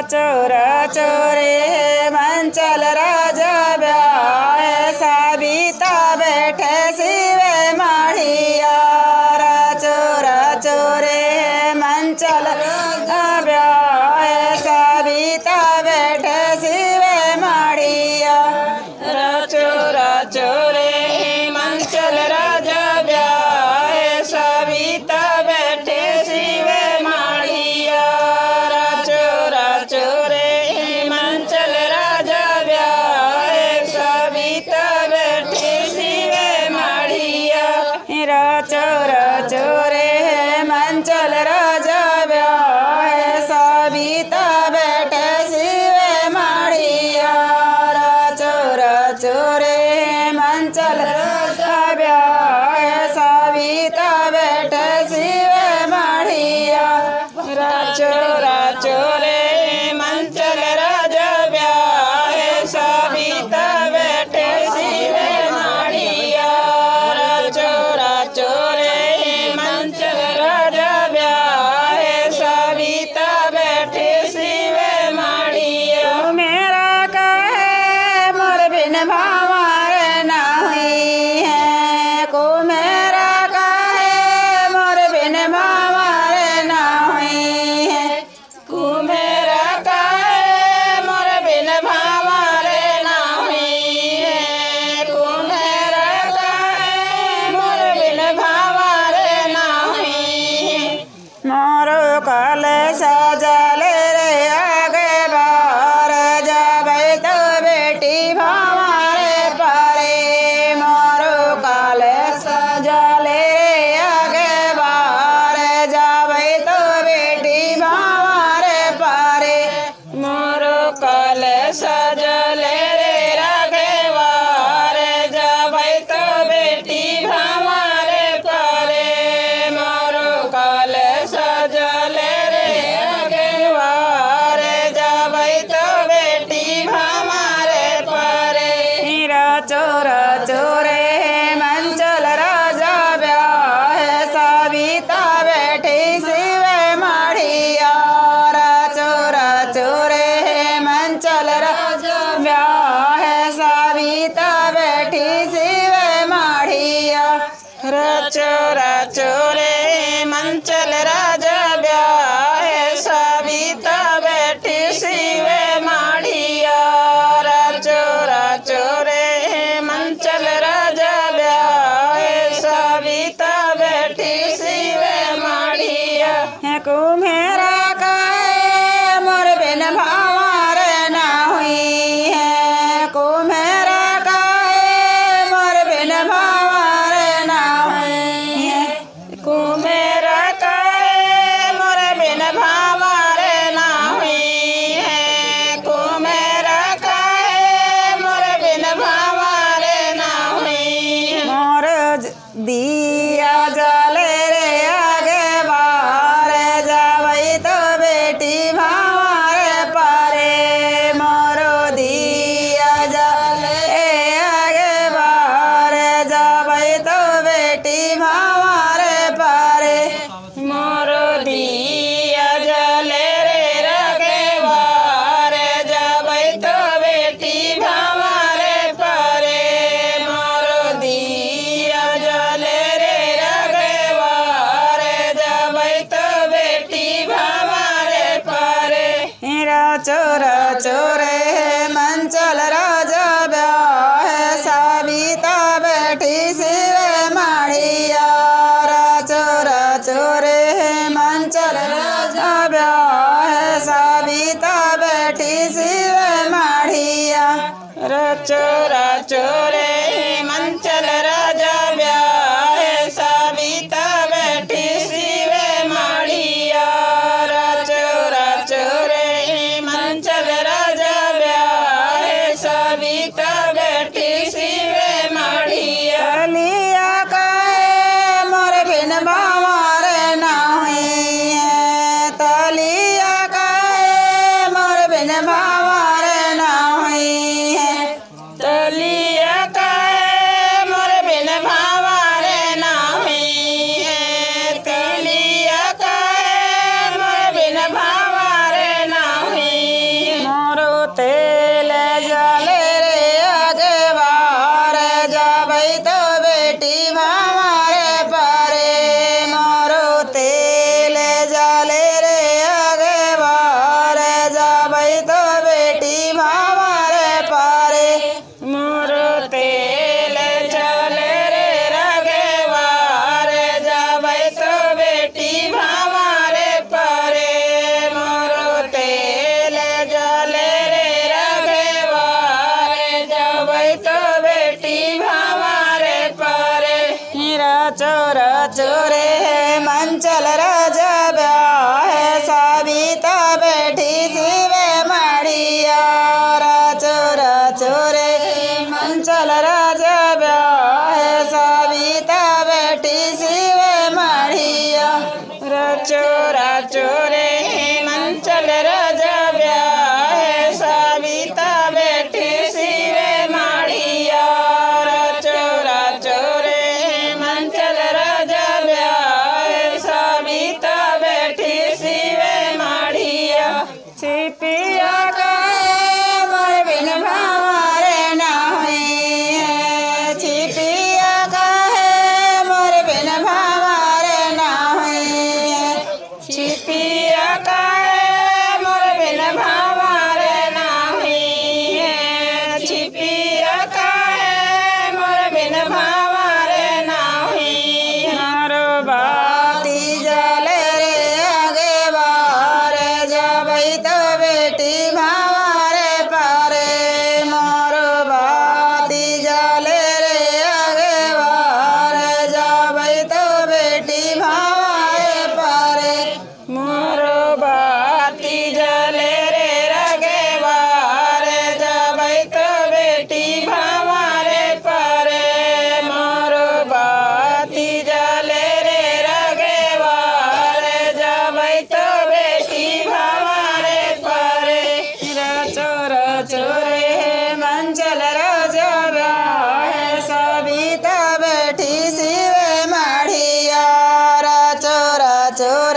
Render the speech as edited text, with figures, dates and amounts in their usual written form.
चोरा चोरे मंचल राजा ब्याह साबिता बैठे शिवे माढ़िया चोरा चोरे मंचल राजा ब्याह साबिता बैठे शिवे माढ़िया चोरा चोरे मंचल राजा ब्याह साबिता बैठे शिवे माढ़िया चोरा चोरे मंचल राजा ब्याह साबिता बैठे शिवे माढ़िया चोरा चोरे मंचल राजा ब्याह साबिता बैठे शिवे माढ़िया चोरा चोरे मंचल राजा ब्याह साबिता बैठे शिवे माढ़िया चोरा चोरे मंचल राजा ब्याह साबिता बैठे शिवे माढ़िया चोरा चोरे मंचल राजा ब्याह साबिता बैठे शिवे माढ़िया मेरा कहे मोर बिन भावार ना हुई है को मेरा कहे मोर बिन भावार ना हुई है को मेरा कहे मोर बिन भावार ना हुई है को मेरा कहे मोर बिन भावार ना हुई है मोरो कल सजल रे आगे बार जाबै तो बेटी भावारे पारे मोरो कल सजल रे आगे बार जाबै तो बेटी भावारे पारे मोरो कल सजल रे आगे बार जाबै तो बेटी भावारे पारे मोरो कल सजल रे आगे बार जाबै तो बेटी भावारे पारे चोरा चोरे मंचल राजा ब्याह साबिता बैठी शिवे माढ़िया चोरा चोरे मंचल राजा ब्याह साबिता बैठी शिवे माढ़िया चोरा चोरे मंचल राजा ब्याह साबिता बैठी शिवे माढ़िया चोरा चोरे मंचल राजा ब्याह साबिता बैठी शिवे माढ़िया को मेरा कहे मोर बिन भावार ना हुई है को मेरा कहे मोर बिन भावार ना हुई है को मेरा कहे मोर बिन भावार ना हुई है को मेरा कहे मोर बिन भावार ना हुई मोर दिया जल रे आगे बार जाबै तो बेटी भावारे पारे मोरो दिया जल रे आगे बार जाबै तो बेटी भावारे पारे मोरो दिया जल रे आगे बार जाबै तो बेटी भावारे पारे मोरो दिया जल रे आगे बार जाबै तो बेटी भावारे पारे चोरा चोरे मंचल राजा ब्याह साबिता बैठी शिवे माढ़िया चोरा चोरे मंचल राजा ब्याह साबिता बैठी शिवे माढ़िया चोरा चोरे मंचल राजा ब्याह साबिता बैठी शिवे माढ़िया चोरा चोरे मंचल राजा ब्याह साबिता बैठी शिवे माढ़िया लिया कहे मोर बिन भावार ना हुई है तलिया कहे मोर बिन भावार ना हुई है तलिया चोरे मंचल राजा ब्याहे सविता बैठी शिवे मढ़िया चोरे मंचल राजा ब्याहे सविता बैठी शिवे मढ़िया चोरे मंचल राजा ब्याहे सविता बैठी शिवे मढ़िया चोरे मंचल राजा ब्याहे सविता बैठी शिवे मढ़िया छिपिया कहे मोर बिन भावारे नाही है छिपिया कहे मोर बिन भावारे नाही है छिपिया कहे मोर बिन भावारे नाही है छिपिया कहे मोर बिन भावारे नाही मारो बाती जले रे आगे बारे जबै तो बेटी भावारे पारे मारो बाती जले रे आगे बारे जबै तो बेटी भावारे पारे मोरो बाती जले रे रगे बारे जबै तो बेटी भावारे पारे मोरो बाती जले रे रगे बारे जबै तो बेटी भावारे पारे चोरे मंचल राजा ब्याहे सविता बैठी शिवे मढ़िया चोरे